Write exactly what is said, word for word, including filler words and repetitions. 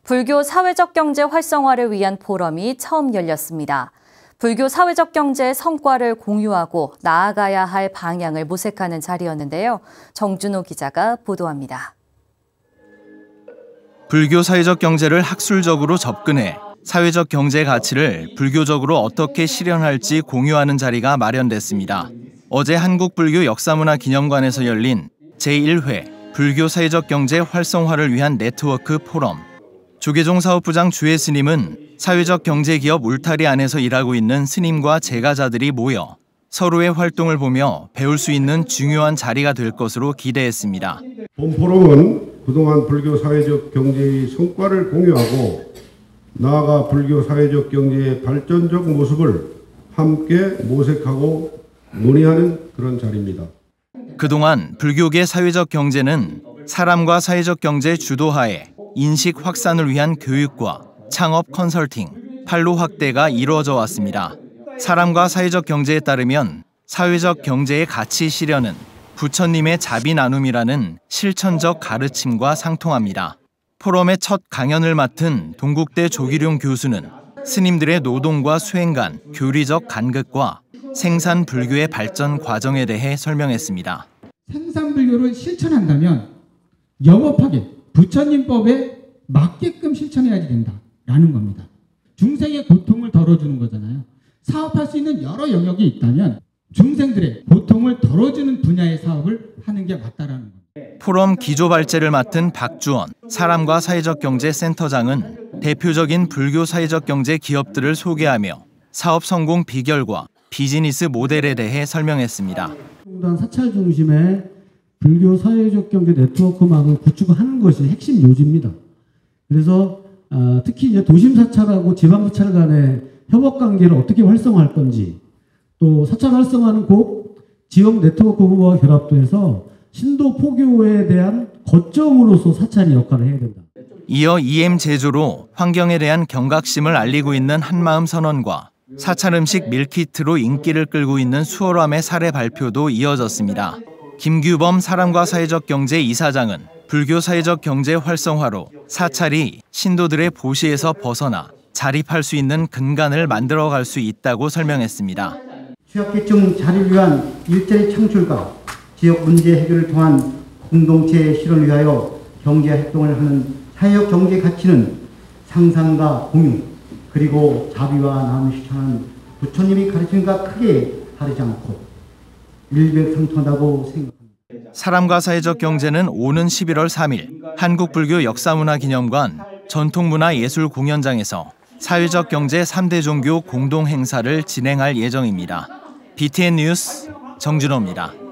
불교 사회적 경제 활성화를 위한 포럼이 처음 열렸습니다. 불교 사회적 경제의 성과를 공유하고 나아가야 할 방향을 모색하는 자리였는데요. 정준호 기자가 보도합니다. 불교 사회적 경제를 학술적으로 접근해 사회적 경제 가치를 불교적으로 어떻게 실현할지 공유하는 자리가 마련됐습니다. 어제 한국불교역사문화기념관에서 열린 제일 회 불교 사회적 경제 활성화를 위한 네트워크 포럼. 조계종 사업부장 주혜 스님은 사회적 경제 기업 울타리 안에서 일하고 있는 스님과 제가자들이 모여 서로의 활동을 보며 배울 수 있는 중요한 자리가 될 것으로 기대했습니다. 본 포럼은 그동안 불교 사회적 경제의 성과를 공유하고 나아가 불교 사회적 경제의 발전적 모습을 함께 모색하고 논의하는 그런 자리입니다. 그동안 불교계 사회적 경제는 사람과 사회적 경제 주도하에 인식 확산을 위한 교육과 창업 컨설팅, 판로 확대가 이루어져 왔습니다. 사람과 사회적 경제에 따르면 사회적 경제의 가치 실현은 부처님의 자비 나눔이라는 실천적 가르침과 상통합니다. 포럼의 첫 강연을 맡은 동국대 조기룡 교수는 스님들의 노동과 수행 간 교리적 간극과 생산 불교의 발전 과정에 대해 설명했습니다. 생산 불교를 실천한다면 영업하게 부처님법에 맞게끔 실천해야지 된다라는 겁니다. 중생의 고통을 덜어주는 거잖아요. 사업할 수 있는 여러 영역이 있다면 중생들의 고통을 덜어주는 분야의 사업을 하는 게 맞다라는 겁니다. 포럼 기조 발제를 맡은 박주원 사람과 사회적 경제 센터장은 대표적인 불교 사회적 경제 기업들을 소개하며 사업 성공 비결과 비즈니스 모델에 대해 설명했습니다. 사찰 중심의 불교 사회적 경제 네트워크망을 구축하는 것이 핵심 요지입니다. 그래서 어, 특히 이제 도심 사찰하고 지방 사찰 간의 협업 관계를 어떻게 활성화할 건지, 또 사찰 활성화는 꼭 지역 네트워크와 결합도 해서 신도 포교에 대한 거점으로서 사찰이 역할을 해야 된다. 이어 이엠 제조로 환경에 대한 경각심을 알리고 있는 한마음 선언과 사찰 음식 밀키트로 인기를 끌고 있는 수월함의 사례 발표도 이어졌습니다. 김규범 사람과 사회적 경제 이사장은 불교 사회적 경제 활성화로 사찰이 신도들의 보시에서 벗어나 자립할 수 있는 근간을 만들어갈 수 있다고 설명했습니다. 취약계층 자립을 위한 일자리 창출과 지역 문제 해결을 통한 공동체 실현을 위하여 경제 활동을 하는 사회적 경제 가치는 상상과 공유 그리고 자비와 나눔을 실천하는 부처님이 가르침과 크게 다르지 않고 일맥상통하다고 생각합니다. 사람과 사회적 경제는 오는 십일월 삼일 한국불교역사문화기념관 전통문화예술공연장에서 사회적 경제 삼 대 종교 공동행사를 진행할 예정입니다. 비티엔 뉴스 정준호입니다.